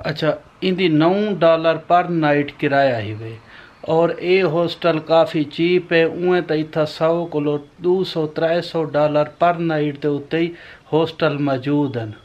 अच्छा, इंदी $9 पर नाइट किराया ही वे और ये हॉस्टल काफ़ी चीप है। उएं तो इतना 100 को $200-300 पर नाइट के उत्ते ही हॉस्टल मौजूद हैं।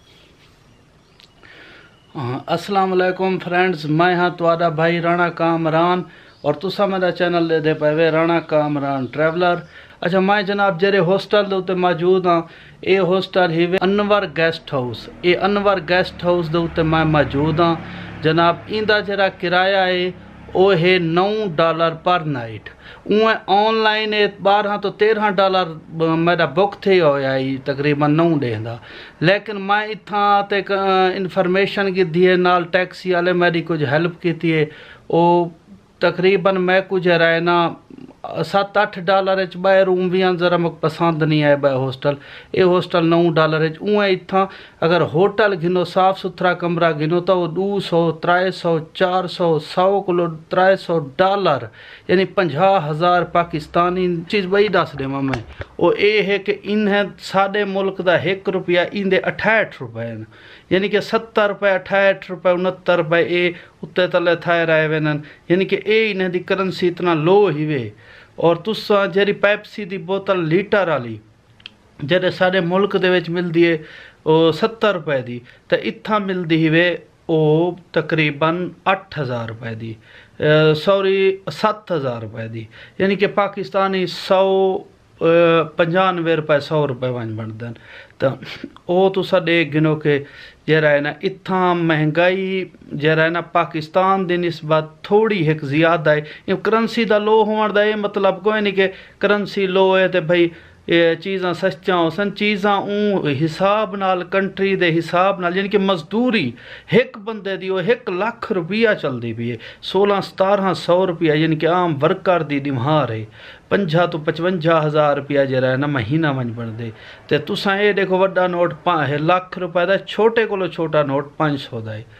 अस्सलाम वालेकुम फ्रेंड्स, मैं हाँ तुहाडा भाई राणा कामरान और तुसा मेरा चैनल दे पावे राणा कामरान ट्रैवलर। अच्छा, मैं जनाब जेरे हॉस्टल दे उत्ते मौजूद हाँ। ये हॉस्टल ही वे अनवर गेस्ट हाउस। ये अनवर गेस्ट हाउस दे उत्ते मैं मौजूद हाँ जनाब। इंदा जरा किराया है वो है $9 पर नाइट। उएं ऑनलाइन $12 तो $13 मेरा बुक थे होया ही तकरीबन 9 दिन दा। लेकिन मैं इत्थां ते इन्फॉर्मेशन की है नाल टैक्सी वाले मेरी कुछ हेल्प की है। वो तकरीबन मैं कुछ राय ना $7-8 बाय रूम भी जरा मुझे पसंद नहीं आए बाय हॉस्टल। ये हॉस्टल $9 उएं इत्थां अगर होटल गिनो साफ सुथरा कमरा गिनो तो 200-300-400 100 किलो $300 यानी 50,000 पाकिस्तानी चीज़ बई दस देव मैं। वो ये है कि इन्हें साढ़े मुल्क का ₹1 इंदे 68 रुपए यानी कि 70 रुपए 68 रुपए 69 रुपए ये उत्ते तले थाए रहे वन। यानी कि ये इन्हें दी करेंसी इतना लो ही वे। और तुसा जेरी पैप्सी की बोतल लीटर वाली जेरे सारे मुल्क दे विच मिलदी है वो 70 रुपए की, तो इत्था मिलदी ही वे वो तकरीबन 8,000 रुपए की, सॉरी 7,000 रुपए की। यानी कि पाकिस्तानी 95 रुपए 100 रुपए वन बनते हैं। तो वो तुसा देख गिनो के जरा है ना इत्था महंगाई जरा है ना पाकिस्तान की निस्बत थोड़ी एक ज़्यादा है। करंसी का लो होने का ये मतलब कोई नहीं कि करंसी लो है तो भाई ये चीज़ां सस्तियां हो सन। चीज़ां हिसाब नाल कंट्री दे हिसाब नाल यानी कि मजदूरी एक बंदे दी 1 लाख रुपया चलती पई है। 16-1700 रुपया यानी कि आम वर्कर दी दिमार है। 50 तो 55,000 रुपया जरा है ना महीना मन बनते। तो तुसा ये देखो वड्डा नोट 1 लाख रुपए का, छोटे को छोटा नोट 500 का है।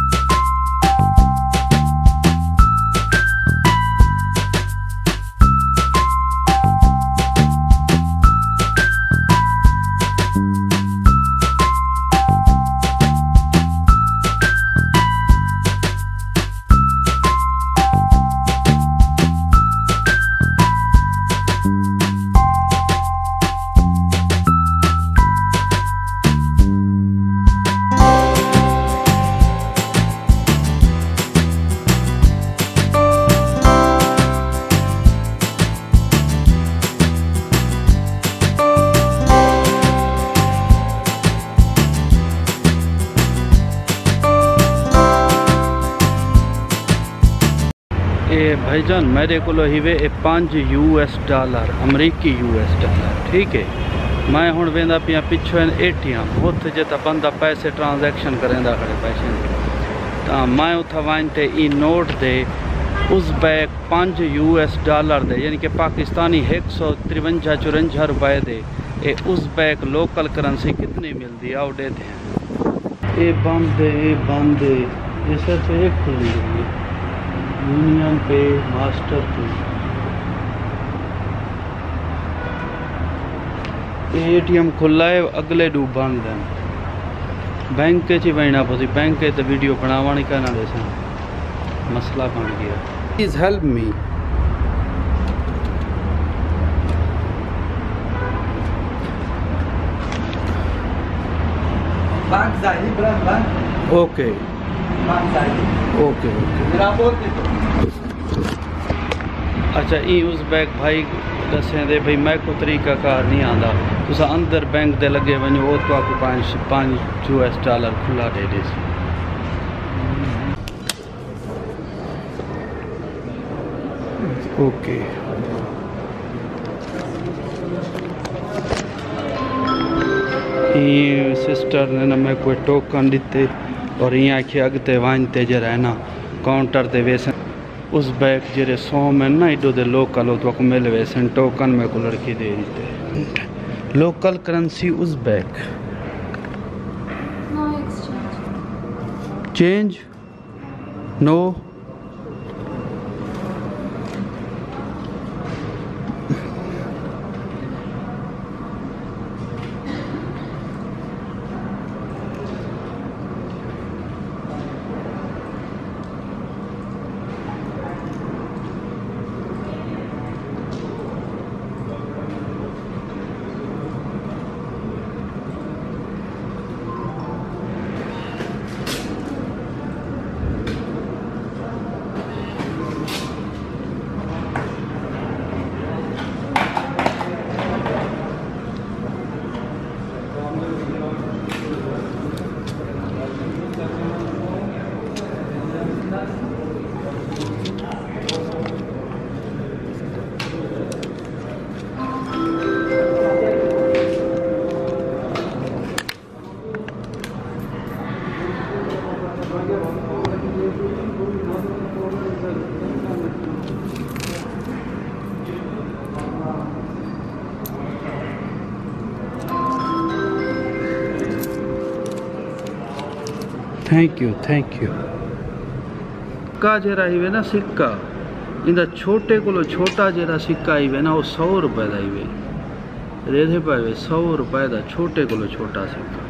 ये भाईजान मेरे को ही वे $5 अमरीकी $, ठीक है। मैं हूँ वेंदा पिया पिछो ATM उत्थे जे बंदा पैसे ट्रांजैक्शन करेंदा खड़े पैसे तो मैं उथा वाइनते ई नोट दे उज़्बेक $5 दे यानी कि पाकिस्तानी 153-54 रुपए दे। ये उज़्बेक लोकल करेंसी कितनी मिलती आओ दे दें। ये बंद इसे तो एक खुली यूनियन पे मास्टर पे ATM खुला है अगले डू बंद है। बैंक च बहना पसी बैंक तो वीडियो बनावानी कहना जैसे मसला बन गया। Please help me. Okay okay अच्छा, ई उज़्बेक भाई दसें दे भाई मैं को तरीका कार नहीं आता। तुसा अंदर बैंक दे लगे वनो वो तो आपको $5 खुला दे दे। ओके ये सिस्टर ने ना मैं कोई टोकन दिते और यहाँ आखिए अगते वानते जरा है ना काउंटर ते वैसे उज़्बेक जेरे 100 में ना इडो दे लोकल तो को मिल वैसे टोकन में को लड़की दे देते। Local currency Uzbek no exchange change no. Thank you का जरा ही ना सिक्का इंदा छोटे को छोटा जरा सिक्का ही ना वो 100 रुपए का ही रेधे पाए 100 रुपए का छोटे को छोटा सिक्का।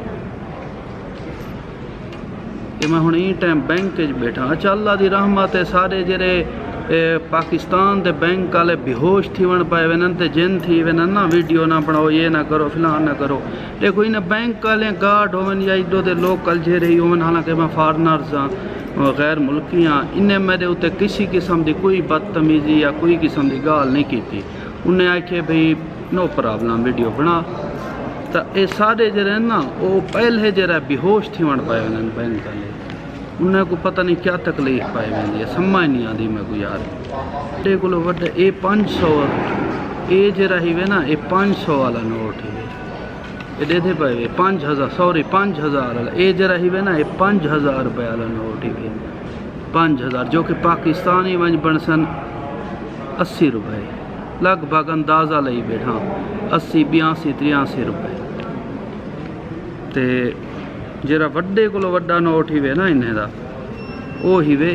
ये मैं हुण ई टाइम बैंक बैठा अच्छा अल्लाह दी रहमत है सारे जरे पाकिस्तान के बैंक वाले बेहोश थी वन पाए वनन ते जिन थी वनन ना वीडियो ना बनाओ ये ना करो फिलहाल ना करो। देखो इन बैंक वाले गार्ड होवन या इडो दे लोकल जे रही होवन हालांकि मैं फॉरनर्स हाँ गैर मुल्की हाँ इन्हें मेरे उत्ते किसी किस्म की कोई बदतमीजी या कोई किस्म की गाल नहीं की। उन्हें आखे भाई नो प्रॉब्लम वीडियो बना तो ये सारे जरे ना वो पहले जरा बेहोश थी वन पाए वनन बैंक वाले उन्हें को पता नहीं क्या तकलीफ पाई वेंदी है समझ नहीं आती मैं को यार वड्डे को वड्डे ये 500 ये जरा ही वे ना ये 500 वाला नोट ही ये दे दे पाए 5000 सॉरी 5000 वाला ये जरा ही वे ना ये 5000 रुपये वाला नोट ही 5000 जो कि पाकिस्तानी वंज बन सन 80 रुपये लगभग अंदाज़ा लई बैठा 80 82 83 रुपये ते जरा वड्डे को वड्डा नोट ही वे ना इन्हें दा ओ ही वे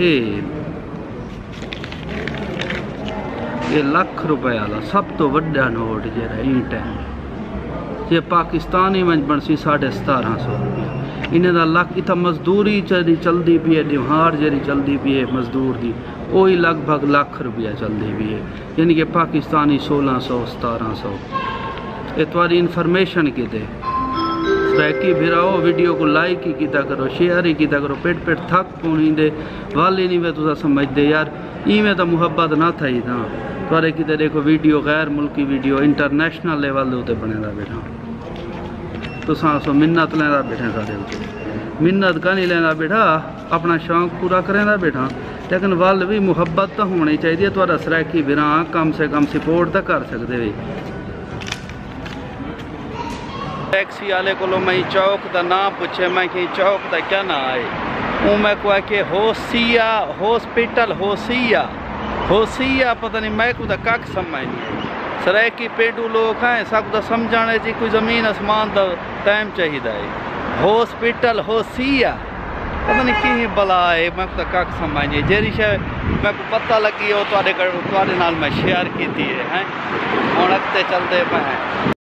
ये लाख रुपए वाला सब तो वड्डा नोट जरा ई टाइम जे पाकिस्तानी वंज बनसी 1750 रुपया इन्हें दा लाख इतना मजदूरी चलती पी है दिहाड़ जरी चलती पी है मजदूर की वो ही लगभग लाख रुपया चलती पी है यानी कि पाकिस्तानी 1600 1700 ये तुम्हारी इन्फॉर्मेशन की दे बैकी भिराओ वीडियो को लाइक ही किया करो शेयर ही किया करो पेट पेट थक पौनी दे वाल ही नहीं वे तुसा समझते यार इवें तो मुहब्बत ना था ही ना थोड़े किते देखो वीडियो गैर मुल्की वीडियो इंटरनेशनल लेवल के उत्ते बने बैठा तुसा सो मिन्नत लेंदा बैठे सारे उत्ते मिन्नत का नहीं लेंदा बैठा अपना शौक पूरा करेंदा बैठा लेकिन वाल भी मुहब्बत तो होनी चाहिए थोड़ा सराकी भिरा कम से कम सपोर्ट तो कर सकते वे टैक्सी वाले को मैं चौक का नाम पूछे मैं कि चौक का क्या ना आए वो मैं को कि होसिया हॉस्पिटल होसिया पता नहीं मैं को कख समझ नहीं सराकी पेडू लोग हैं सब तो समझाने जी कोई ज़मीन आसमान का टाइम चाहिए है हॉस्पिटल होसिया पता नहीं कि बला है मैं को कख समझ नहीं जेरी शे मैं को पता लगी हो तो नाल मैं शेयर की है हुण अगते चलते मैं